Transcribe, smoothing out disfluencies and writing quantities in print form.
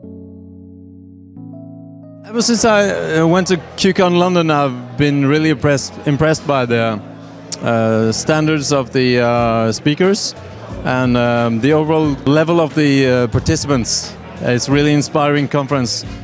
Ever since I went to QCon London, I've been really impressed by the standards of the speakers and the overall level of the participants. It's a really inspiring conference.